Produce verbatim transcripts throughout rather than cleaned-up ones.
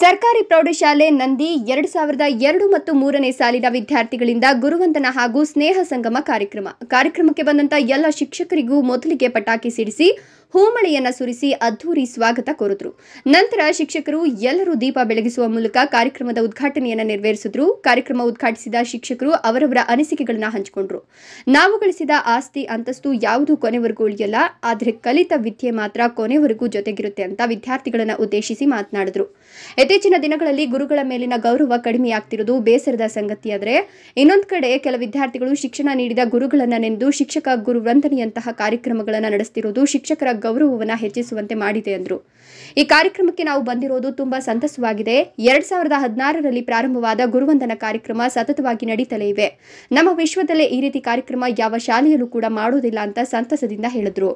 ಸರ್ಕಾರಿ ಪ್ರೌಢಶಾಲೆ ನಂದಿ ಎರಡು ಸಾವಿರದ ಎರಡು ಮತ್ತು ಮೂರನೇ ಸಾಲಿನ ವಿದ್ಯಾರ್ಥಿಗಳಿಂದ ಗುರುವಂದನ ಹಾಗೂ ಸ್ನೇಹ ಸಂಗಮ ಕಾರ್ಯಕ್ರಮ ಕಾರ್ಯಕ್ರಮಕ್ಕೆ ಬಂದಂತ ಎಲ್ಲ ಶಿಕ್ಷಕರಿಗೂ ಮೊದಲಿಗೆ ಪಟಾಕಿ ಸಿಡಿಸಿ ಹೂಮಳೆಯನ್ನ ಸುರಿಸಿ ಅದ್ದೂರಿ ಸ್ವಾಗತ ಕೋರಿದ್ರು. ನಂತರ ಶಿಕ್ಷಕರು ಎಲ್ಲರೂ ದೀಪ ಬೆಳಗಿಸುವ ಮೂಲಕ ಕಾರ್ಯಕ್ರಮದ ಉದ್ಘಾಟನೆಯನ್ನು ನೆರವೇರಿಸಿದ್ರು. ಕಾರ್ಯಕ್ರಮ ಉದ್ಘಾಟಿಸಿದ ಶಿಕ್ಷಕರು ಅವರವರ ಅನಿಸಿಕೆಗಳನ್ನು ಹಂಚಿಕೊಂಡ್ರು. ನಾವು ಗಳಿಸಿದ ಆಸ್ತಿ ಅಂತಸ್ತು ಯಾವುದೂ ಕೊನೆವರೆಗೂ ಉಳಿಯಲ್ಲ, ಆದರೆ ಕಲಿತ ವಿದ್ಯೆ ಮಾತ್ರ ಕೊನೆವರೆಗೂ ಜೊತೆಗಿರುತ್ತೆ ಅಂತ ವಿದ್ಯಾರ್ಥಿಗಳನ್ನು ಉದ್ದೇಶಿಸಿ ಮಾತನಾಡಿದ್ರು. ಇತ್ತೀಚಿನ ದಿನಗಳಲ್ಲಿ ಗುರುಗಳ ಮೇಲಿನ ಗೌರವ ಕಡಿಮೆಯಾಗ್ತಿರುವುದು ಬೇಸರದ ಸಂಗತಿಯಾದರೆ, ಇನ್ನೊಂದು ಕಡೆ ಕೆಲ ವಿದ್ಯಾರ್ಥಿಗಳು ಶಿಕ್ಷಣ ನೀಡಿದ ಗುರುಗಳನ್ನು ನೆನೆದು ಶಿಕ್ಷಕ ಗುರುವಂದನೆಯಂತಹ ಕಾರ್ಯಕ್ರಮಗಳನ್ನು ನಡೆಸುತ್ತಿರುವುದು ಶಿಕ್ಷಕರ ಗೌರವವನ್ನು ಹೆಚ್ಚಿಸುವಂತೆ ಮಾಡಿದೆ ಎಂದರು. ಈ ಕಾರ್ಯಕ್ರಮಕ್ಕೆ ನಾವು ಬಂದಿರೋದು ತುಂಬಾ ಸಂತಸವಾಗಿದೆ. ಎರಡ್ ಸಾವಿರದ ಹದಿನಾರರಲ್ಲಿ ಪ್ರಾರಂಭವಾದ ಗುರುವಂದನ ಕಾರ್ಯಕ್ರಮ ಸತತವಾಗಿ ನಡೀತಲೇ ಇವೆ. ನಮ್ಮ ವಿಶ್ವದಲ್ಲೇ ಈ ರೀತಿ ಕಾರ್ಯಕ್ರಮ ಯಾವ ಶಾಲೆಯಲ್ಲೂ ಕೂಡ ಮಾಡೋದಿಲ್ಲ ಅಂತ ಸಂತಸದಿಂದ ಹೇಳಿದ್ರು.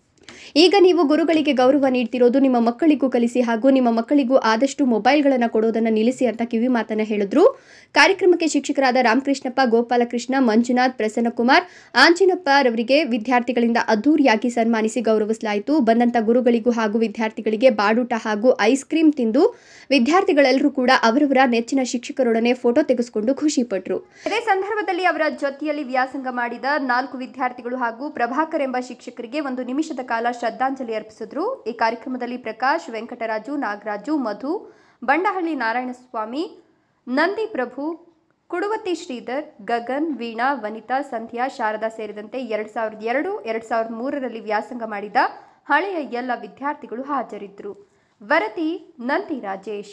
ಈಗ ನೀವು ಗುರುಗಳಿಗೆ ಗೌರವ ನೀಡ್ತಿರೋದು ನಿಮ್ಮ ಮಕ್ಕಳಿಗೂ ಕಲಿಸಿ ಹಾಗೂ ನಿಮ್ಮ ಮಕ್ಕಳಿಗೂ ಆದಷ್ಟು ಮೊಬೈಲ್ಗಳನ್ನು ಕೊಡೋದನ್ನು ನಿಲ್ಲಿಸಿ ಅಂತ ಕಿವಿ ಮಾತನ್ನ ಹೇಳಿದ್ರು. ಕಾರ್ಯಕ್ರಮಕ್ಕೆ ಶಿಕ್ಷಕರಾದ ರಾಮಕೃಷ್ಣಪ್ಪ, ಗೋಪಾಲಕೃಷ್ಣ, ಮಂಜುನಾಥ್, ಪ್ರಸನ್ನಕುಮಾರ್, ಆಂಜಿನಪ್ಪ ರವರಿಗೆ ವಿದ್ಯಾರ್ಥಿಗಳಿಂದ ಅದ್ದೂರಿಯಾಗಿ ಸನ್ಮಾನಿಸಿ ಗೌರವಿಸಲಾಯಿತು. ಬಂದಂತ ಗುರುಗಳಿಗೂ ಹಾಗೂ ವಿದ್ಯಾರ್ಥಿಗಳಿಗೆ ಬಾಡೂಟ ಹಾಗೂ ಐಸ್ ಕ್ರೀಂ ತಿಂದು ವಿದ್ಯಾರ್ಥಿಗಳೆಲ್ಲರೂ ಕೂಡ ಅವರವರ ನೆಚ್ಚಿನ ಶಿಕ್ಷಕರೊಡನೆ ಫೋಟೋ ತೆಗೆಸಿಕೊಂಡು ಖುಷಿ ಪಟ್ಟರು. ಇದೇ ಸಂದರ್ಭದಲ್ಲಿ ಅವರ ಜೊತೆಯಲ್ಲಿ ವ್ಯಾಸಂಗ ಮಾಡಿದ ನಾಲ್ಕು ವಿದ್ಯಾರ್ಥಿಗಳು ಹಾಗೂ ಪ್ರಭಾಕರ್ ಎಂಬ ಶಿಕ್ಷಕರಿಗೆ ಒಂದು ನಿಮಿಷದ ಕಾಲ ಶ್ರದ್ಧಾಂಜಲಿ ಅರ್ಪಿಸಿದ್ರು. ಈ ಕಾರ್ಯಕ್ರಮದಲ್ಲಿ ಪ್ರಕಾಶ್, ವೆಂಕಟರಾಜು, ನಾಗರಾಜು, ಮಧು, ಬಂಡಹಳ್ಳಿ ನಾರಾಯಣಸ್ವಾಮಿ, ನಂದಿ ಪ್ರಭು, ಕುಡುವತಿ ಶ್ರೀಧರ್, ಗಗನ್, ವೀಣಾ, ವನಿತಾ, ಸಂಧ್ಯಾ, ಶಾರದಾ ಸೇರಿದಂತೆ ಎರಡ್ ಸಾವಿರದ ಎರಡು ಎರಡ್ ಸಾವಿರದ ಮೂರರಲ್ಲಿ ವ್ಯಾಸಂಗ ಮಾಡಿದ ಹಳೆಯ ಎಲ್ಲ ವಿದ್ಯಾರ್ಥಿಗಳು ಹಾಜರಿದ್ದರು. ವರದಿ ನಂದಿ ರಾಜೇಶ್.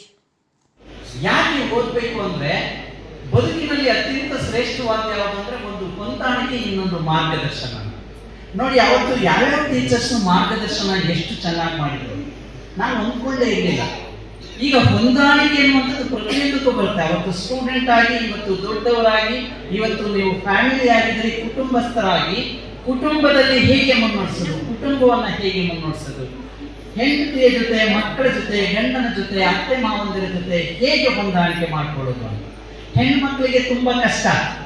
ಯಾಕೆ ಓದಬೇಕು ಅಂದ್ರೆ ಬದುಕಿನಲ್ಲಿ ಅತ್ಯಂತ ಶ್ರೇಷ್ಠವಾದ ಯಾವುದಂದ್ರೆ ಒಂದು ಹೊಂದಾಣಿಕೆ, ಇನ್ನೊಂದು ಮಾರ್ಗದರ್ಶನ. ನೋಡಿ, ಅವತ್ತು ಯಾವ್ಯಾವ ಟೀಚರ್ಸ್ ಮಾರ್ಗದರ್ಶನ ಎಷ್ಟು ಚೆನ್ನಾಗಿ ಮಾಡಿದ್ರು ನಾನು ಅಂದ್ಕೊಂಡೇ ಇರಲಿಲ್ಲ. ಈಗ ಹೊಂದಾಣಿಕೆ ಎನ್ನುವಂಥದ್ದು ಪ್ರತಿಯೊಂದಕ್ಕೂ ಬರುತ್ತೆ. ಅವತ್ತು ಸ್ಟೂಡೆಂಟ್ ಆಗಿ, ಇವತ್ತು ದೊಡ್ಡವರಾಗಿ, ಇವತ್ತು ನೀವು ಫ್ಯಾಮಿಲಿ ಆಗಿದ್ರೆ ಕುಟುಂಬಸ್ಥರಾಗಿ, ಕುಟುಂಬದಲ್ಲಿ ಹೇಗೆ ಮುನ್ನಡೆಸೋದು, ಕುಟುಂಬವನ್ನ ಹೇಗೆ ಮುನ್ನಡೆಸೋದು, ಹೆಂಡತಿಯ ಜೊತೆ, ಮಕ್ಕಳ ಜೊತೆ, ಗಂಡನ ಜೊತೆ, ಅತ್ತೆ ಮಾವಂದಿರ ಜೊತೆ ಹೇಗೆ ಹೊಂದಾಣಿಕೆ ಮಾಡ್ಕೊಳ್ಳೋದು ಅಂತ ಹೆಣ್ಮಕ್ಳಿಗೆ ತುಂಬಾ ಕಷ್ಟ.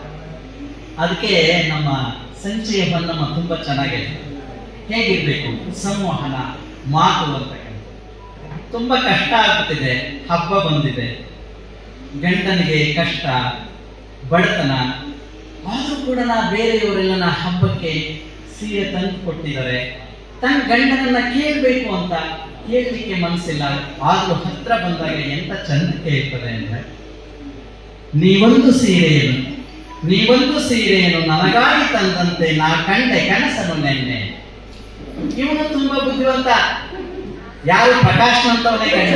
ಅದಕ್ಕೆ ನಮ್ಮ ಸಂಚಯ ಹೊನ್ನಮ್ಮ ತುಂಬಾ ಚೆನ್ನಾಗಿದೆ. ಹೇಗಿರ್ಬೇಕು ಸಂವಹನ, ಮಾತು ಅಂತ ತುಂಬಾ ಕಷ್ಟ ಆಗ್ಬಿಟ್ಟಿದೆ. ಹಬ್ಬ ಬಂದಿದೆ, ಗಂಡನಿಗೆ ಕಷ್ಟ, ಬಡತನ, ಆದ್ರೂ ಕೂಡ ನಾ ಬೇರೆಯವರೆಲ್ಲ ಹಬ್ಬಕ್ಕೆ ಸೀರೆ ತಂದು ಕೊಟ್ಟಿದ್ದಾರೆ. ತನ್ನ ಗಂಡನನ್ನ ಕೇಳಬೇಕು ಅಂತ ಕೇಳಲಿಕ್ಕೆ ಮನಸ್ಸಿಲ್ಲ, ಆದ್ರೂ ಹತ್ರ ಬಂದಾಗ ಎಂತ ಚಂದ ಕೇಳ್ತದೆ ಅಂದ್ರೆ, ನೀವೊಂದು ಸೀರೆಯನ್ನು ನೀವೊಂದು ಸೀರೆಯನ್ನು ನನಗಾಗಿ ತಂದಂತೆ ನಾ ಕಂಡೆ ಕನಸನ್ನು ನೆನ್ನೆ. ಇವನು ತುಂಬಾ ಬುದ್ಧಿವಂತ. ಯಾರು ಪ್ರಕಾಶ್ ಅಂತವನೇ ಕಂಡ.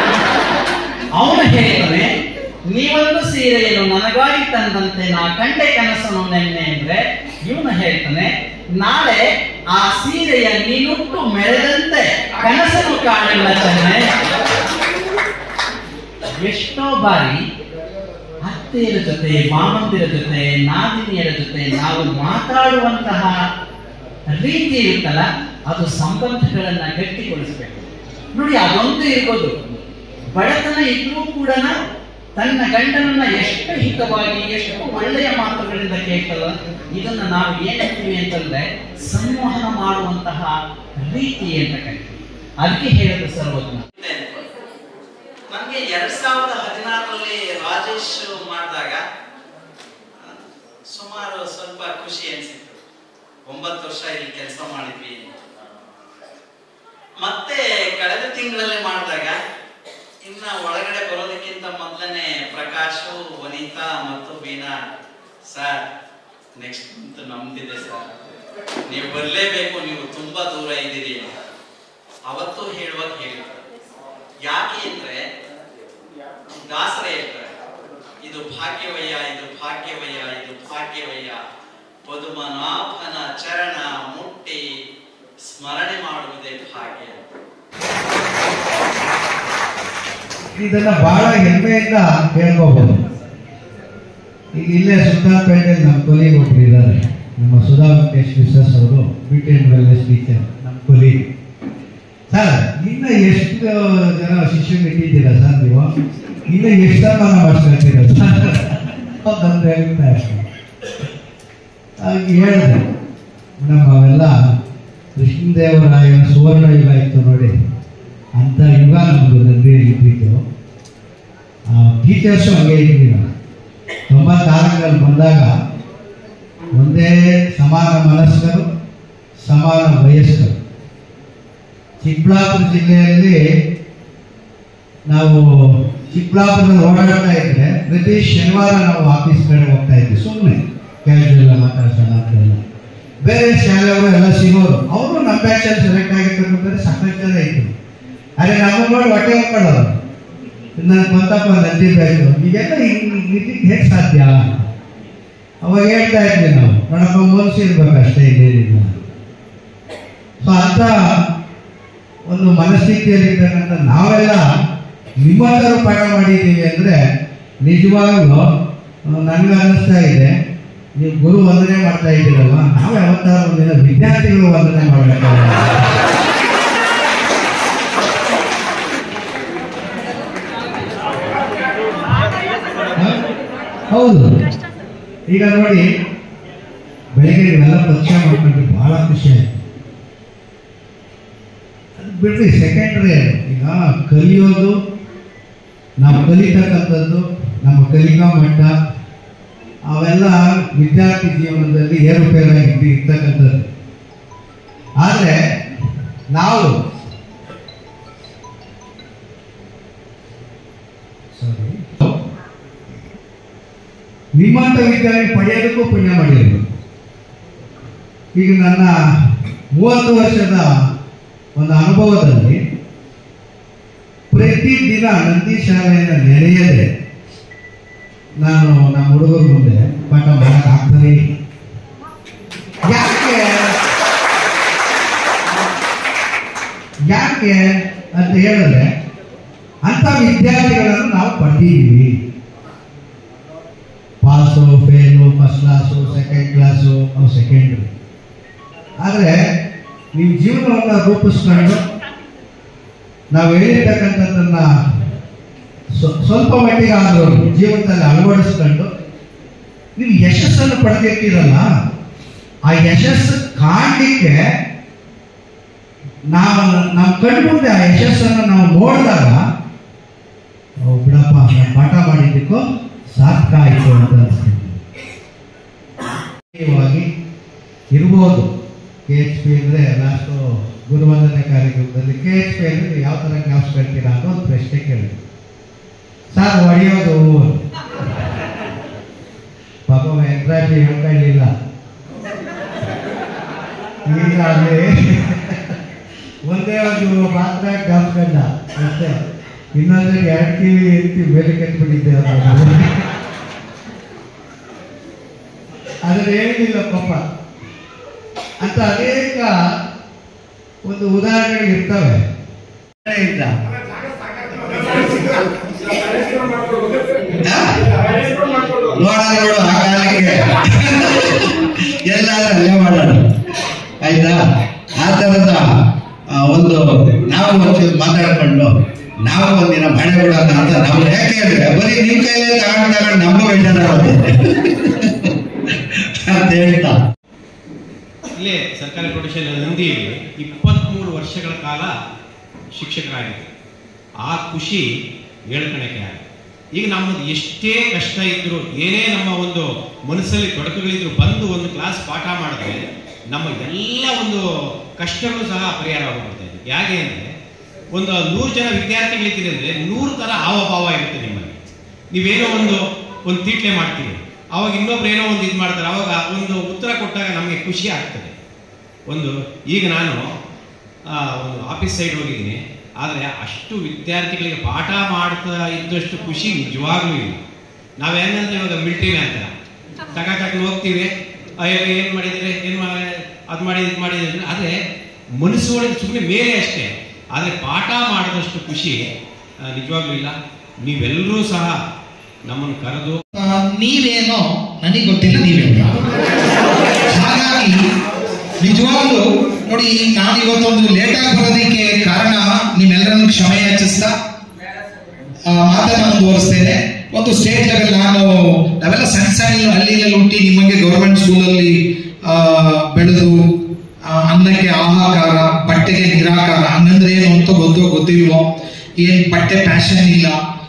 ಅವನು ಹೇಳ್ತಾನೆ, ನೀವೊಂದು ಸೀರೆಯನ್ನು ನನಗಾಗಿ ತಂದಂತೆ ನಾ ಕಂಡೆ ಕನಸನ್ನು ನೆನ್ನೆ ಅಂದ್ರೆ, ಇವನು ಹೇಳ್ತಾನೆ, ನಾಳೆ ಆ ಸೀರೆಯ ನೀನುಟ್ಟು ಮೆರೆದಂತೆ ಕನಸನ್ನು ಕಾಣಿಲ್ಲ ಚೆನ್ನೆ. ಎಷ್ಟೋ ಬಾರಿ ಅತ್ತೆಯರ ಜೊತೆ, ಮಾಮಂದಿರ ಜೊತೆ, ನಾದಿನಿಯರ ಜೊತೆ ನಾವು ಮಾತಾಡುವಂತಹ ರೀತಿ ಇರುತ್ತಲ್ಲ, ಅದು ಸಂಬಂಧಗಳನ್ನ ಗಟ್ಟಿಗೊಳಿಸಬೇಕು. ನೋಡಿ, ಅದೊಂದು ಇರ್ಬೋದು. ಬಡತನ ಇದ್ರೂ ಕೂಡ ತನ್ನ ಗಂಡನನ್ನ ಎಷ್ಟು ಹಿತವಾಗಿ, ಎಷ್ಟು ಒಳ್ಳೆಯ ಮಾತುಗಳಿಂದ ಕೇಳ್ತಲ್ಲ, ಇದನ್ನ ನಾವು ಏನಂತೀವಿ ಅಂತಂದ್ರೆ ಸಂವಹನ ಮಾಡುವಂತಹ ರೀತಿ ಅಂತ ಕರಿತೀವಿ. ಅದಕ್ಕೆ ಹೇಳೋದು ಸರ್ವಜ್ಞ. ನನಗೆ ಎರಡ್ ಸಾವಿರದ ಹದಿನಾರರಲ್ಲಿ ರಾಜೇಶ್ ಮಾಡಿದಾಗ ಸುಮಾರು ಸ್ವಲ್ಪ ಖುಷಿ ಅನಿಸಿತ್ತು. ಒಂಬತ್ತು ವರ್ಷ ಇಲ್ಲಿ ಕೆಲಸ ಮಾಡಿದ್ವಿ. ಮತ್ತೆ ಕಳೆದ ತಿಂಗಳಲ್ಲಿ ಮಾಡಿದಾಗ ಇನ್ನ ಒಳಗಡೆ ಬರೋದಕ್ಕಿಂತ ಮೊದಲನೇ ಪ್ರಕಾಶು, ವನಿತಾ ಮತ್ತು ವೀಣಾ, ಸರ್ ನೆಕ್ಸ್ಟ್ ಮಂತ್ ನಮ್ದಿದೆ ಸರ್, ನೀವು ಬರಲೇಬೇಕು, ನೀವು ತುಂಬಾ ದೂರ ಇದ್ದೀರಿ ಅವತ್ತು ಹೇಳುವಾಗ ಹೇಳಿದ್ರು. ಯಾಕೆ ಅಂದ್ರೆ ದಾಸರೇ ಹೇಳ್ತಾರೆ, ಇದು ಭಾಗ್ಯವಯ್ಯ, ಇದು ಭಾಗ್ಯವಯ್ಯ, ಇದು ಭಾಗ್ಯವಯ್ಯ, ಪದುಮನಾಭನ ಚರಣ ಮುಟ್ಟಿ ಸ್ಮರಣೆ ಮಾಡುವುದೇ ಭಾಗ್ಯ. ಇದನ್ನ ಬಹಳ ಹೆಮ್ಮೆಯಿಂದ ಹೇಳ್ಕೋಬಹುದು. ಈಗ ಇಲ್ಲೇ ಸುಲ್ತಾನ್ಪೇಟೆಯಲ್ಲಿ ನಮ್ಮ ಕೊಲೀಗ್ ಒಬ್ರು ಇದ್ದಾರೆ, ನಮ್ಮ ಸುಧಾ ವೆಂಕಟೇಶ್ ವಿಶ್ವಾಸ್ ಅವರು, ಬ್ಯೂಟಿ ಅಂಡ್ ವೆಲ್ನೆಸ್ ಟೀಚರ್, ನಮ್ಮ ಕೊಲೀಗ್. ಸರ್, ಇನ್ನ ಎಷ್ಟು ಜನ ಶಿಷ್ಯರು ಇಟ್ಟಿದ್ದೀರಾ ಸರ್ ನೀವು? ಇನ್ನು ಎಷ್ಟು ಸನ್ಮಾನ ಮಾಡಿಸ್ಕೊಳ್ತೀರ ಅಂತ ಹೇಳ್ತಾ ಇರ್ತೀನಿ. ಹಾಗೆ ಹೇಳಿದೆ, ನಮ್ಮ ಅವೆಲ್ಲ ಕೃಷ್ಣದೇವರಾಯನ ಸುವರ್ಣ ಯುಗ ಇತ್ತು ನೋಡಿ, ಅಂತ ಯುಗ ನಮ್ದು ನಂದಿಯಲ್ಲಿ ಇದ್ದಿದ್ದು. ಟೀಚರ್ಸು ಹಂಗೆ ಇದ್ವಿ ನಾವು. ತೊಂಬತ್ತಾರರಲ್ಲಿ ಬಂದಾಗ ಒಂದೇ ಸಮಾನ ಮನಸ್ಕರು, ಸಮಾನ ವಯಸ್ಕರು. ಚಿಕ್ಕಬಳ್ಳಾಪುರ ಜಿಲ್ಲೆಯಲ್ಲಿ ನಾವು ಚಿಕ್ಕಬಳ್ಳಾಪುರದಲ್ಲಿ ಓಡಾಡ್ತಾ ಇದ್ರೆ ಪ್ರತಿ ಶನಿವಾರ ನಾವು ಆಫೀಸ್ ಕಡೆ ಹೋಗ್ತಾ ಇದ್ವಿ. ಸುಮ್ಮನೆ ಕ್ಯಾಶುವಲ್ ಮಾತಾಡ್ಸೋಣ ಅಂತೆಲ್ಲ. ಬೇರೆ ಶಾಲೆಯವರು ಎಲ್ಲ ಸಿಗೋರು, ಅವರು ನಮ್ಮ ಬ್ಯಾಚಲ್ಲಿ ಸೆಲೆಕ್ಟ್ ಆಗಿರ್ಬೇಕಂದ್ರೆ ಸಾಕಷ್ಟು ಜನ ಇದ್ರು. ಆದರೆ ನಮ್ಮ ನೋಡಿ ಹೊಟ್ಟೆ ಹೋಗ್ಕೊಳ್ಳೋರು, ನನ್ನ ಬಂತಪ್ಪ ನಂದಿ ಬ್ಯಾಚು, ಈಗೆಲ್ಲ ಇದಕ್ಕೆ ಹೇಗೆ ಸಾಧ್ಯ? ಅವಾಗ ಹೇಳ್ತಾ ಇದ್ವಿ ನಾವು, ನೋಡಪ್ಪ ಮೋಲ್ಸಿರ್ಬೇಕು ಅಷ್ಟೇ, ಇದೇನಿಲ್ಲ. ಸೊ ಅಂತ ಒಂದು ಮನಸ್ಥಿತಿಯಲ್ಲಿ ಇರ್ತಕ್ಕಂಥ ನಾವೆಲ್ಲ ನಿಮ್ಮಂತರೂ ಪಾಠ ಮಾಡಿದ್ದೀವಿ ಅಂದರೆ ನಿಜವಾಗ್ಲೂ ನನಗೆ ಅನ್ನಿಸ್ತಾ ಇದೆ, ನೀವು ಗುರು ವಂದನೆ ಮಾಡ್ತಾ ಇದ್ದೀರಲ್ವ, ನಾವು ಯಾವತ್ತಾರು ಒಂದಿನ ವಿದ್ಯಾರ್ಥಿಗಳು ವಂದನೆ ಮಾಡಬೇಕಲ್ಲ. ಹೌದು. ಈಗ ನೋಡಿ, ಬೆಳಿಗ್ಗೆ ಇವೆಲ್ಲ ಪರಿಚಯ ಮಾಡ್ಕೊಂಡ್ರೆ ಬಹಳ ಖುಷಿ ಆಯ್ತು. ಅದು ಬಿಡ್ರಿ ಸೆಕೆಂಡ್ರಿ. ಈಗ ಕಲಿಯೋದು, ನಾವು ಕಲಿತಕ್ಕಂಥದ್ದು, ನಮ್ಮ ಕಲಿಕಾ ಮಟ್ಟ ಅವೆಲ್ಲ ವಿದ್ಯಾರ್ಥಿ ಜೀವನದಲ್ಲಿ ಏರುಪೇರಾಗಿ ಇರ್ತಕ್ಕಂಥದ್ದು. ಆದರೆ ನಾವು ಸಾರಿ ನಿಮ್ಮಂಥ ವಿದ್ಯಾರ್ಥಿ ಪಡೆಯೋದಕ್ಕೂ ಪುಣ್ಯ ಮಾಡಿರೋದು. ಈಗ ನನ್ನ ಮೂವತ್ತು ವರ್ಷದ ಒಂದು ಅನುಭವದಲ್ಲಿ ಪ್ರತಿದಿನ ನಂದಿ ಶಾಲೆಯನ್ನು ನೆನೆಯದೆ ನಾನು ನಮ್ಮ ಹುಡುಗರ ಮುಂದೆ ಪಾಠ ಮಾಡಕ್ ಆಗ್ತದೆ. ಯಾಕೆ ಯಾಕೆ ಅಂತ ಹೇಳಿದ್ರೆ ಅಂತ ವಿದ್ಯಾರ್ಥಿಗಳನ್ನು ನಾವು ಪಡೆದಿದ್ದೀವಿ. Pass, fail, first class, second class, ಅವು ಸೆಕೆಂಡ್ರಿ. ಆದರೆ ನಿಮ್ಮ ಜೀವನವನ್ನು ರೂಪಿಸ್ಕೊಂಡು ನಾವು ಹೇಳಿರ್ತಕ್ಕಂಥದ್ದನ್ನ ಸ್ವಲ್ಪ ಮಟ್ಟಿಗೆ ಆದರೂ ಜೀವನದಲ್ಲಿ ಅಳವಡಿಸ್ಕೊಂಡು ನೀವು ಯಶಸ್ಸನ್ನು ಪಡೆದಿರ್ತೀರಲ್ಲ, ಆ ಯಶಸ್ಸು ಕಾಣಲಿಕ್ಕೆ ನಾವು ನಮ್ಮ ಕಣ್ಮುಂದೆ ಆ ಯಶಸ್ಸನ್ನು ನಾವು ನೋಡಿದಾಗ ಬಿಡಪ್ಪ ನಾನು ಪಾಠ ಮಾಡಿದ್ದಕ್ಕೂ ಸಾರ್ಥಕ ಆಯಿತು ಅಂತ ಅನಿಸ್ತೀನಿ. ಇರ್ಬೋದು ಕೆ ಎಚ್ ಪಿ ಅಂದರೆ ಲಾಸ್ಟು ಗುರುವಂದನೆ ಕಾರ್ಯಕ್ರಮದಲ್ಲಿ ಕೆ ಎಚ್ ಪಿ ಅಂದರೆ ಯಾವ ಥರ ಜ್ಞಾಪಿಸ್ಕೊಳ್ತೀರಾ ಅನ್ನೋ ಒಂದು ಪ್ರಶ್ನೆ ಕೇಳಿದ್ರು. ಸರ್ ಹೊಡೆಯೋದು ಪಾಪ ವೆಂಕಟರಾಜಿ ಹೇಳ್ಕೊಳ್ಳಿಲ್ಲ. ಈಗ ಅಲ್ಲಿ ಒಂದೇ ಒಂದು ಮಾತ್ರ ಜ್ಞಾಪಿಸ್ಕೊಂಡ ಅಷ್ಟೇ. ಇನ್ನೊಂದ್ರೆ ಎರಡು ಕಿವಿ ಎತ್ತಿ ಮೇಲೆ ಕಟ್ಬಿಟ್ಟಿದ್ದೆ ಅದನ್ನು ಹೇಳಿಲ್ಲ ಪಾಪ ಅಂತ ಅನೇಕ ಒಂದು ಉದಾಹರಣೆಗಳು ಇರ್ತವೆ. ನೋಡೋಣ ನೋಡು ಆ ಕಾಲಕ್ಕೆ ಎಲ್ಲಾದ್ರೂ ಅಲ್ಲೇ ಮಾಡೋಣ ಆಯ್ತಾ. ಆ ಥರದ ಒಂದು ನಾವು ಮಾತಾಡ್ಕೊಂಡು ನಾವು ಒಂದಿನ ಮಳೆ ಬಿಡೋಣ ಅಂತ ನಾವು ಯಾಕೆ ಅಂದ್ರೆ ಬರೀ ನಿಮ್ ಕೈಯಲ್ಲಿ ತಗೊಂಡು ತಗೊಂಡು ನಮಗೂ ಬೇಜಾರ ಅಂತ ಹೇಳ್ತಾ ಇಲ್ಲೇ ಸರ್ಕಾರಿ ಪ್ರೌಢಶಾಲೆ ನಂದಿಯಲ್ಲಿ ಇಪ್ಪತ್ತ್ಮೂರು ವರ್ಷಗಳ ಕಾಲ ಶಿಕ್ಷಕರಾಗಿದ್ದರು. ಆ ಖುಷಿ ಹೇಳ್ಕಣಕ್ಕೆ ಆಗ. ಈಗ ನಮ್ಮದು ಎಷ್ಟೇ ಕಷ್ಟ ಇದ್ರು, ಏನೇ ನಮ್ಮ ಒಂದು ಮನಸ್ಸಲ್ಲಿ ತೊಡಕುಗಳಿದ್ರು, ಬಂದು ಒಂದು ಕ್ಲಾಸ್ ಪಾಠ ಮಾಡಿದ್ರೆ ನಮ್ಮ ಎಲ್ಲ ಒಂದು ಕಷ್ಟಗಳು ಸಹ ಪರಿಹಾರ ಆಗಿಬಿಡ್ತಾ ಇದೆ. ಹೇಗೆ ಅಂದರೆ ಒಂದು ನೂರು ಜನ ವಿದ್ಯಾರ್ಥಿಗಳಿದ್ದೀರಿ ಅಂದರೆ ನೂರು ಥರ ಹಾವಭಾವ ಇರುತ್ತೆ ನಿಮ್ಮಲ್ಲಿ. ನೀವೇನೋ ಒಂದು ಒಂದು ತೀಟ್ಲೆ ಮಾಡ್ತೀವಿ, ಅವಾಗ ಇನ್ನೊಬ್ರು ಏನೋ ಒಂದು ಇದು ಮಾಡ್ತಾರೆ, ಅವಾಗ ಒಂದು ಉತ್ತರ ಕೊಟ್ಟಾಗ ನಮಗೆ ಖುಷಿ ಆಗ್ತದೆ. ಒಂದು ಈಗ ನಾನು ಒಂದು ಆಫೀಸ್ ಸೈಡ್ ಹೋಗಿದ್ದೀನಿ, ಆದರೆ ಅಷ್ಟು ವಿದ್ಯಾರ್ಥಿಗಳಿಗೆ ಪಾಠ ಮಾಡ್ತಾ ಇದ್ದಷ್ಟು ಖುಷಿ ನಿಜವಾಗ್ಲೂ ಇಲ್ಲ. ನಾವೇನಂದ್ರೆ ಇವಾಗ ಮಿಲ್ಟ್ರಿನೇ ಅಂತಾರೆ, ಟಕ ಟಕ್ ಹೋಗ್ತೀವಿ, ಅಯ್ಯೋ ಏನು ಮಾಡಿದರೆ ಏನು ಅದು ಮಾಡಿ ಇದು ಮಾಡಿದ್ರೆ, ಆದರೆ ಮನಸ್ಸು ಒಳಗೆ ಸುಮ್ಮನೆ ಮೇಲೆ ಅಷ್ಟೇ. ಆದರೆ ಪಾಠ ಮಾಡಿದಷ್ಟು ಖುಷಿ ನಿಜವಾಗ್ಲೂ ಇಲ್ಲ. ನೀವೆಲ್ಲರೂ ಸಹ ನಮ್ಮನ್ನು ಕರೆದು ನೀವೇನೋ ನನಗೆ ಗೊತ್ತಿಲ್ಲ, ನೀವೇನೋ. ಹಾಗಾಗಿ ನಿಜವಾಗ್ಲೂ ನೋಡಿ, ನಾನು ಇವತ್ತೊಂದು ಲೇಟಾಗಿ ಬರೋದಕ್ಕೆ ಕಾರಣ ನಿಮ್ಮೆಲ್ಲರನ್ನು ಕ್ಷಮೆ ಯಾಚಿಸ್ತಾ ಮಾತನ್ನ ಮುಂದುವರಿಸ್ತೇನೆ. ಒಂದು ಸ್ಟೇಟ್ ಲೆವೆಲ್ ನಾನು ನಾವೆಲ್ಲ ಸಣ್ಣ ಸಣ್ಣ ಹಳ್ಳಿಯಲ್ಲಿ ಹುಟ್ಟಿ ನಿಮಗೆ ಗೌರ್ಮೆಂಟ್ ಸ್ಕೂಲಲ್ಲಿ ಬೆಳೆದು ಅನ್ನಕ್ಕೆ ಆಹಾಕಾರ, ಬಟ್ಟೆಗೆ ನಿರಾಕಾರ, ಹಂಗಂದ್ರೆ ಏನು ಅಂತ ಗೊತ್ತೋ ಗೊತ್ತಿಲ್ವೋ, ಏನ್ ಬಟ್ಟೆ ಫ್ಯಾಷನ್ ಇಲ್ಲ,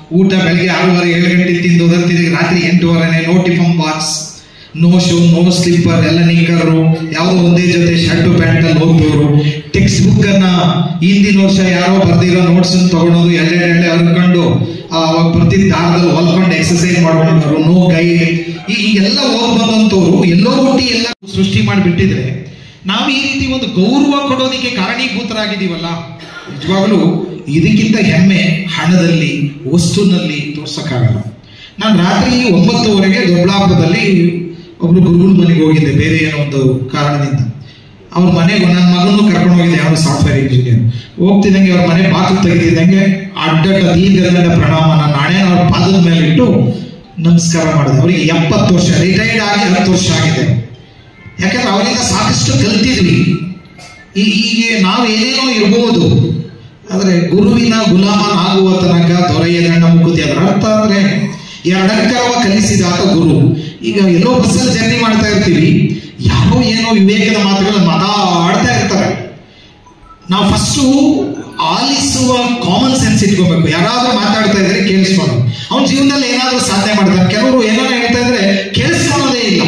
ಊಟ ಬೆಳಗ್ಗೆ ಆರೂವರೆ ಏಳು ಗಂಟೆ ತಿಂದು ಓದಿರ್ತಿದ್ವಿ, ರಾತ್ರಿ ಎಂಟೂವರೆನೆ no tiffin box, no shoe, no slipper, ಎಲ್ಲ ನಿಕ್ಕರು, ಯಾವುದೋ ಒಂದೇ ಜೊತೆ ಶರ್ಟು ಪ್ಯಾಂಟ್ ಅಲ್ಲಿ ಹೋಗ್ತವ್ರು. ಟೆಕ್ಸ್ಟ್ ಬುಕ್ ಅನ್ನ ಹಿಂದಿನ ವರ್ಷ ಯಾರೋ ಬರ್ದಿರೋ ನೋಟ್ಸ್ ಅನ್ನು ತಗೊಳೋದು, ಎಳ್ಳೆ ಎಳ್ಳೆ ಹರ್ಕೊಂಡು ಅವಾಗ ಬರ್ತಿದ್ದ ದಾರದಲ್ಲಿ ಹೊಲ್ಕೊಂಡು ಎಕ್ಸರ್ಸೈಸ್ ಮಾಡ್ಕೊಂಡವ್ರು, ನೋ ಗೈಡ್. ಈಗೆಲ್ಲ ಹೋಗಿ ಬಂದಂತವ್ರು ಎಲ್ಲೋ ಹುಟ್ಟಿ ಎಲ್ಲ ಸೃಷ್ಟಿ ಮಾಡಿಬಿಟ್ಟಿದ್ರೆ ನಾವು ಈ ರೀತಿ ಒಂದು ಗೌರವ ಕೊಡೋದಕ್ಕೆ ಕಾರಣೀಭೂತರಾಗಿದ್ದೀವಲ್ಲ, ನಿಜವಾಗ್ಲೂ ಇದಕ್ಕಿಂತ ಹೆಮ್ಮೆ ಹಣದಲ್ಲಿ, ವಸ್ತುನಲ್ಲಿ ತೋರ್ಸಕ್ಕಾಗಲ್ಲ. ನಾನು ರಾತ್ರಿ ಒಂಬತ್ತುವರೆಗೆ ದೊಡ್ಡಬಳ್ಳಾಪುರದಲ್ಲಿ ಒಬ್ರು ಗುರುಗಳ ಮನೆಗೆ ಹೋಗಿದ್ದೆ, ಬೇರೆ ಏನೋ ಒಂದು ಕಾರಣದಿಂದ. ಅವ್ರ ಮನೆಗೆ ನನ್ನ ಮಗನೂ ಕರ್ಕೊಂಡು ಹೋಗಿದ್ದೆ, ಯಾವ ಸಾಫ್ಟ್ವೇರ್ ಇಂಜಿನಿಯರ್. ಹೋಗ್ತಿದ್ದಂಗೆ ಅವ್ರ ಮನೆ ಬಾಗಿಲು ತೆಗೆದಿದ್ದಂಗೆ ಅಡ್ಡಡ್ಡ ದೀರ್ಘದಂಡ ಪ್ರಣಾಮ ನನ್ನ ನಾಣೆ ಅವ್ರ ಪಾದದ ಮೇಲೆ ಇಟ್ಟು ನಮಸ್ಕಾರ ಮಾಡಿದೆ. ಅವರಿಗೆ ಎಪ್ಪತ್ತು ವರ್ಷ, ರಿಟೈರ್ಡ್ ಆಗಿ ಹತ್ತು ವರ್ಷ ಆಗಿದೆ. ಯಾಕಂದ್ರೆ ಅವರಿಂದ ಸಾಕಷ್ಟು ಕಲ್ತಿದ್ವಿ. ಹೀಗೆ ನಾವು ಏನೇನೋ ಇರ್ಬೋದು, ಆದ್ರೆ ಗುರುವಿನ ಗುಲಾಮನಾಗುವ ತನಕ ದೊರೆಯ ಗಂಡ ಮುಕುತಿ. ಅದರ ಅರ್ಥ ಅಂದ್ರೆ ಎರಡಕ್ಕರವ ಕಲಿಸಿದಾತ ಗುರು. ಈಗ ಎಲ್ಲೋ ಬಸ್ಸಲ್ಲಿ ಜರ್ನಿ ಮಾಡ್ತಾ ಇರ್ತೀವಿ, ಯಾರೋ ಏನೋ ವಿವೇಕದ ಮಾತುಗಳು ಮಾತಾಡ್ತಾ ಇರ್ತಾರೆ. ನಾವು ಫಸ್ಟು ಆಲಿಸುವ ಕಾಮನ್ ಸೆನ್ಸ್ ಇಟ್ಕೋಬೇಕು. ಯಾರಾದ್ರೂ ಮಾತಾಡ್ತಾ ಇದ್ರೆ ಕೇಳಿಸ್ಕೊಂಡು ಅವನ ಜೀವನದಲ್ಲಿ ಏನಾದ್ರೂ ಸಾಧನೆ ಮಾಡ್ತಾನೆ. ಕೆಲವರು ಏನೋ ಹೇಳ್ತಾ ಇದ್ರೆ ಕೇಳಿಸ್ಕೊಳ್ಳೋದೇ ಇಲ್ಲ.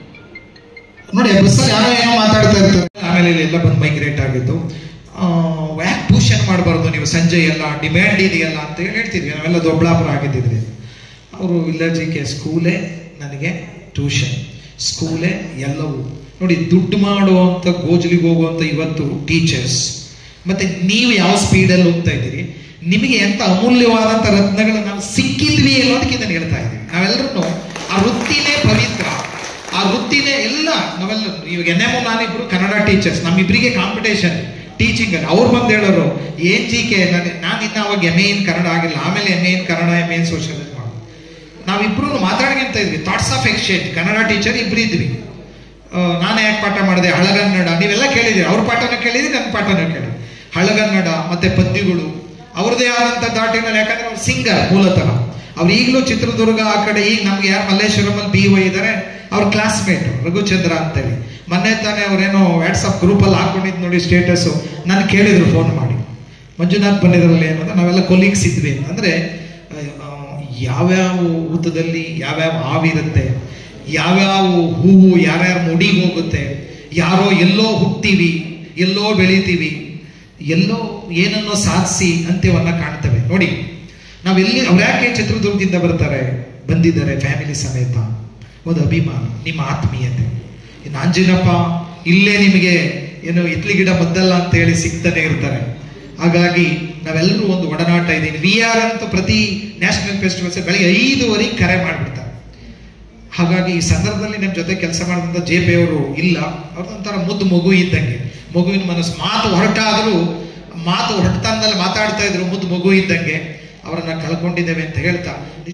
ನೋಡಿ, ಬಸ್ಸಲ್ಲಿ ಯಾರೋ ಏನೋ ಮಾತಾಡ್ತಾ ಇರ್ತಾರೆ. ಆಮೇಲೆ ಎಲ್ಲ ಬಂದು ಮೈಗ್ರೇಟ್ ಆಗಿದ್ದು, ಯಾಕೆ ಟ್ಯೂಷನ್ ಮಾಡಬಾರ್ದು ನೀವು, ಸಂಜೆ ಎಲ್ಲ ಡಿಮ್ಯಾಂಡ್ ಇದೆಯಲ್ಲ ಅಂತ ಹೇಳಿ ಹೇಳ್ತಿದ್ವಿ. ನಾವೆಲ್ಲ ದೊಡ್ಡಬಳ್ಳಾಪುರ ಆಗಿದ್ದಿದ್ರಿ. ಅವರು ವಿಲೇಜಿಗೆ ಸ್ಕೂಲೇ ನನಗೆ ಟ್ಯೂಷನ್, ಸ್ಕೂಲೇ ಎಲ್ಲವೂ. ನೋಡಿ, ದುಡ್ಡು ಮಾಡುವಂಥ ಗೋಜಲಿಗೆ ಹೋಗುವಂಥ ಇವತ್ತು ಟೀಚರ್ಸ್, ಮತ್ತೆ ನೀವು ಯಾವ ಸ್ಪೀಡಲ್ಲಿ ಹೋಗ್ತಾ ಇದ್ದೀರಿ, ನಿಮಗೆ ಎಂತ ಅಮೂಲ್ಯವಾದಂಥ ರತ್ನಗಳು ನಾವು ಸಿಕ್ಕಿದ್ವಿ ಅನ್ನೋದಕ್ಕೆ ಇದನ್ನು ಹೇಳ್ತಾ ಇದ್ದೀವಿ. ನಾವೆಲ್ಲರೂ ಆ ವೃತ್ತಿನೇ ಪವಿತ್ರ, ಆ ವೃತ್ತಿನೇ ಎಲ್ಲ. ನಾವೆಲ್ಲ ಇವಾಗ ಎನ್ ಎಮ್ ನಾನಿಬ್ರು ಕನ್ನಡ ಟೀಚರ್ಸ್, ನಮ್ಮಿಬ್ಬರಿಗೆ ಕಾಂಪಿಟೇಷನ್ ಟೀಚಿಂಗ್ ಅಲ್ಲಿ. ಅವ್ರು ಬಂದು ಹೇಳೋರು, ಏನ್ ಜಿ ಕೆ ನಾನು ನಾನು ಇನ್ನು ಅವಾಗ ಎಮ್ ಎ ಇನ್ ಕನ್ನಡ ಆಗಿಲ್ಲ, ಆಮೇಲೆ M A in Kannada, M A in sociology ಮಾಡೋದು. ನಾವಿಬ್ರು ಮಾತಾಡ್ಕೊಂತ ಇದ್ವಿ, thoughts of exchange. Kannada teacher ಇಬ್ರು ಇದ್ವಿ. ನಾನೇ ಯಾಕೆ ಪಾಠ ಮಾಡಿದೆ, ಹಳಗನ್ನಡ ನೀವೆಲ್ಲ ಕೇಳಿದಿರಿ, ಅವ್ರ ಪಾಠನೂ ಕೇಳಿದ್ರಿ, ನನ್ನ ಪಾಠನೂ ಕೇಳಿ. ಹಳಗನ್ನಡ ಮತ್ತೆ ಪದ್ಯಗಳು ಅವ್ರದೇ ಆದಂಥ ದಾಟಿನಲ್ಲಿ. ಯಾಕಂದ್ರೆ ಅವ್ರು ಸಿಂಗರ್ ಮೂಲತಃ. ಅವ್ರು ಈಗಲೂ ಚಿತ್ರದುರ್ಗ ಆ ಕಡೆ, ಈಗ ನಮ್ಗೆ ಯಾರು ಮಲ್ಲೇಶ್ವರಮಲ್ಲಿ ಬಿ ವೈ ಇದ್ದಾರೆ, ಅವ್ರ ಕ್ಲಾಸ್ಮೇಟ್ ರಘುಚಂದ್ರ ಅಂತೇಳಿ. ಮೊನ್ನೆ ತಾನೇ ಅವ್ರೇನೋ ವಾಟ್ಸಪ್ ಗ್ರೂಪಲ್ಲಿ ಹಾಕೊಂಡಿದ್ದು ನೋಡಿ ಸ್ಟೇಟಸ್ಸು. ನಾನು ಕೇಳಿದ್ರು ಫೋನ್ ಮಾಡಿ, ಮಂಜುನಾಥ್ ಬಂದಿದ್ರಲ್ಲ ಏನಂದ್ರೆ ನಾವೆಲ್ಲ ಕೊಲೀಗ್ಸ್ ಇದ್ವಿ ಅಂತಂದ್ರೆ, ಯಾವ್ಯಾವ ಊತದಲ್ಲಿ ಯಾವ್ಯಾವ ಹಾವಿರುತ್ತೆ, ಯಾವ್ಯಾವ ಹೂವು ಯಾರ್ಯಾರ ಮುಡಿಗೆ ಹೋಗುತ್ತೆ, ಯಾರೋ ಎಲ್ಲೋ ಹುಟ್ತೀವಿ, ಎಲ್ಲೋ ಬೆಳಿತೀವಿ, ಎಲ್ಲೋ ಏನನ್ನೋ ಸಾಧಿಸಿ ಅಂತ್ಯವನ್ನ ಕಾಣ್ತೇವೆ. ನೋಡಿ, ನಾವೆಲ್ಲಿ ಅವ್ರ್ಯಾಕೆ ಚಿತ್ರದುರ್ಗದಿಂದ ಬರ್ತಾರೆ, ಬಂದಿದ್ದಾರೆ ಫ್ಯಾಮಿಲಿ ಸಮೇತ, ಒಂದು ಅಭಿಮಾನ, ನಿಮ್ಮ ಆತ್ಮೀಯತೆ. ಇನ್ನು ಅಂಜಿನಪ್ಪ ಇಲ್ಲೇ ನಿಮಗೆ ಏನು ಇತ್ಲಿ ಗಿಡ ಮದ್ದಲ್ಲ ಅಂತ ಹೇಳಿ ಸಿಗ್ತಾನೆ ಇರ್ತಾರೆ. ಹಾಗಾಗಿ ನಾವೆಲ್ಲರೂ ಒಂದು ಒಡನಾಟ ಇದ್ದೀನಿ. ವಿ ಆರ್ ಅಂತ ಪ್ರತಿ ನ್ಯಾಷನಲ್ ಫೆಸ್ಟಿವಲ್ಸ್ ಬೆಳಗ್ಗೆ ಐದುವರೆಗೆ ಕರೆ ಮಾಡಿಬಿಡ್ತಾರೆ. ಹಾಗಾಗಿ ಈ ಸಂದರ್ಭದಲ್ಲಿ ನಮ್ಮ ಜೊತೆ ಕೆಲಸ ಮಾಡಿದಂಥ ಜೆ ಪಿ ಅವರು ಇಲ್ಲ, ಅವ್ರದೊಂಥರ ಮುದ್ದು ಮಗು ಇದ್ದಂಗೆ. ಮಗುವಿನ ಮನಸ್ಸು, ಮಾತು ಹೊರಟಾದರೂ ಮಾತು ಹೊರಟತನದಲ್ಲಿ ಮಾತಾಡ್ತಾ ಇದ್ರು, ಮುದ್ದು ಮಗು ಇದ್ದಂಗೆ. ಅವರನ್ನ ಕಳ್ಕೊಂಡಿದ್ದೇವೆ ಅಂತ ಹೇಳ್ತಾ,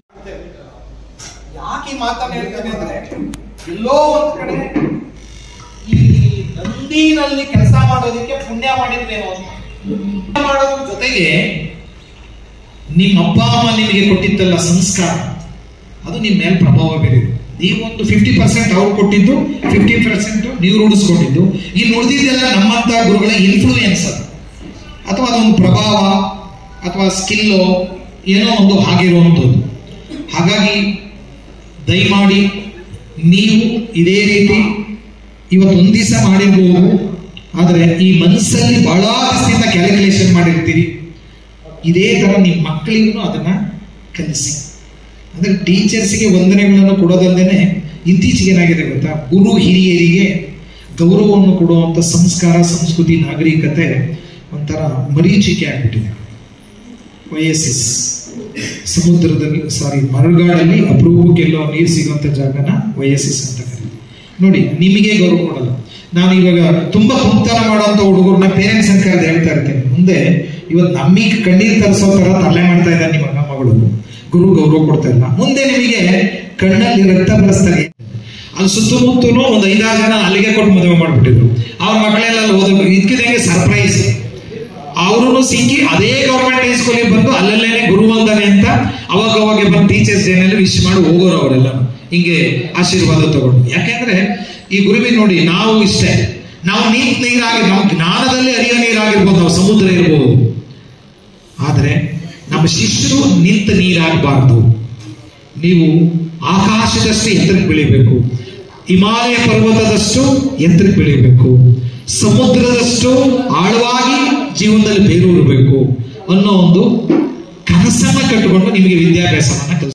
ಯಾಕೆ ಈ ಮಾತನ್ನು ಹೇಳ್ತೇನೆ ಅಂದ್ರೆ, ಎಲ್ಲೋ ಒಂದ್ ಕಡೆ ಈ ನಂದಿನಲ್ಲಿ ಕೆಲಸ ಮಾಡೋದಕ್ಕೆ ಪುಣ್ಯ ಮಾಡಿದ್ರೇನೋ ಅಂತ ಮಾಡೋದ್ರ ಜೊತೆಗೆ ನಿಮ್ಮ ಅಪ್ಪ ಅಮ್ಮ ನಿಮಗೆ ಕೊಟ್ಟಿದ್ದಲ್ಲ ಸಂಸ್ಕಾರ, ಅದು ನಿಮ್ಮ ಮೇಲೆ ಪ್ರಭಾವ ಬೀರಿದೆ. ನೀವೊಂದು ಫಿಫ್ಟಿ ಪರ್ಸೆಂಟ್ ಅವ್ರು ಕೊಟ್ಟಿದ್ದು, ಫಿಫ್ಟಿ ಪರ್ಸೆಂಟ್ ನೀವು ರೂಢಿಸ್ಕೊಂಡಿದ್ದು. ಈ ಉಳಿದಿದ್ದೆಲ್ಲ ನಮ್ಮಂತ ಗುರುಗಳ ಇನ್ಫ್ಲೂಯೆನ್ಸ್ ಅದು, ಅಥವಾ ಅದೊಂದು ಪ್ರಭಾವ ಅಥವಾ ಸ್ಕಿಲ್ಲೋ ಏನೋ ಒಂದು ಆಗಿರುವಂಥದ್ದು. ಹಾಗಾಗಿ ದಯಮಾಡಿ ನೀವು ಇದೇ ರೀತಿ ಇವತ್ತು ಒಂದು ದಿವಸ ಮಾಡಿರ್ಬೋದು, ಆದರೆ ಈ ಮನಸ್ಸಲ್ಲಿ ಬಹಳ ದಿವಸದಿಂದ ಕ್ಯಾಲ್ಕುಲೇಷನ್ ಮಾಡಿರ್ತೀರಿ. ಇದೇ ತರ ನಿಮ್ಮ ಮಕ್ಕಳಿಗೂ ಅದನ್ನ ಕಲಿಸಿ. ಅಂದ್ರೆ ಟೀಚರ್ಸ್ಗೆ ವಂದನೆಗಳನ್ನು ಕೊಡೋದಲ್ಲದೆ ಇತ್ತೀಚೆಗೆ ಏನಾಗಿದೆ ಗೊತ್ತಾ, ಗುರು ಹಿರಿಯರಿಗೆ ಗೌರವವನ್ನು ಕೊಡುವಂತ ಸಂಸ್ಕಾರ, ಸಂಸ್ಕೃತಿ, ನಾಗರಿಕತೆ ಒಂಥರ ಮರೀಚಿಕೆ ಆಗ್ಬಿಟ್ಟಿದೆ. ವೈ ಎಸ್ ಎಸ್ ಸಮುದ್ರದಲ್ಲಿ ಸಾರಿ ಮರಗಾಡಲ್ಲಿ ಅಪರೂಪಕ್ಕೆಲ್ಲೋ ನೀರು ಸಿಗುವಂತ ಜಾಗನ ವೈ ಎಸ್ ಎಸ್ ಅಂತ ಕರೀತಾರೆ. ನೋಡಿ, ನಿಮಗೆ ಗೌರವ ಕೊಡಲ್ಲ. ನಾನು ಇವಾಗ ತುಂಬಾ ಕುಂತನ ಮಾಡುವಂತ ಹುಡುಗರನ್ನ ಪೇರೆಂಟ್ಸ್ ಅಂತ ಕರೆದು ಹೇಳ್ತಾ ಇರ್ತೇನೆ, ಮುಂದೆ ಇವತ್ತು ನಮಗೆ ಕಣ್ಣೀರು ತರಿಸೋ ತರ ತಲೆ ಮಾಡ್ತಾ ಇದ್ದಾರೆ ನಿಮ್ಮ ಅಣ್ಣ ಮಗಳು, ಗುರು ಗೌರವ ಕೊಡ್ತಾ ಇಲ್ಲ. ಮುಂದೆ ನಿಮಗೆ ಕಣ್ಣಲ್ಲಿ ರಕ್ತ ಬರೆಸ್ತಾರೆ. ಅಲ್ಲಿ ಸುತ್ತಮುತ್ತಲೂ ಒಂದು ಐದಾರು ಜನ ಅಲ್ಲಿಗೆ ಕೊಟ್ಟು ಮದುವೆ ಮಾಡ್ಬಿಟ್ಟಿದ್ರು. ಅವ್ರ ಮಕ್ಕಳೆಲ್ಲ ಓದಬೇಕು. ಇದಕ್ಕಿದಂಗೆ ಸರ್ಪ್ರೈಸ್ ಅವರು ಸಿಕ್ಕಿ ಅದೇ ಗೌರ್ಮೆಂಟ್ ಹೈಸ್ಕೂಲಿಗೆ ಬಂದು ಅಲ್ಲಲ್ಲೇನೆ ಗುರುವಂದನೆ ಅಂತ ಅವಾಗ ಅವಾಗ ಬಂದು ಟೀಚರ್ಸ್ ಡೇನಲ್ಲಿ ವಿಶ್ ಮಾಡಿ ಹೋಗೋರು ಅವರೆಲ್ಲ, ಹಿಂಗೆ ಆಶೀರ್ವಾದ ತಗೊಂಡು. ಯಾಕೆಂದ್ರೆ ಈ ಗುರುವಿನ ನೋಡಿ, ನಾವು ಇಷ್ಟೇ, ನಾವು ನೀಟ್ ನೀರಾಗಿ, ನಾವು ಜ್ಞಾನದಲ್ಲಿ ಹರಿಯೋ ನೀರಾಗಿರ್ಬೋದು, ನಾವು ಸಮುದ್ರ ಇರ್ಬೋದು, ಆದ್ರೆ ನಮ್ಮ ಶಿಷ್ಯರು ನಿಂತ ನಿಂತ ನೀರಾಗಬಾರ್ದು. ನೀವು ಆಕಾಶದಷ್ಟು ಎತ್ತರಕ್ಕೆ ಬೆಳಿಬೇಕು, ಹಿಮಾಲಯ ಪರ್ವತದಷ್ಟು ಎತ್ತರಕ್ಕೆ ಬೆಳಿಬೇಕು, ಸಮುದ್ರದಷ್ಟು ಆಳವಾಗಿ ಜೀವನದಲ್ಲಿ ಬೇರೂರಬೇಕು ಅನ್ನೋ ಒಂದು ಕನಸನ್ನ ಕಟ್ಟಿಕೊಂಡು ನಿಮಗೆ ವಿದ್ಯಾಭ್ಯಾಸವನ್ನ ಕಲಿಸ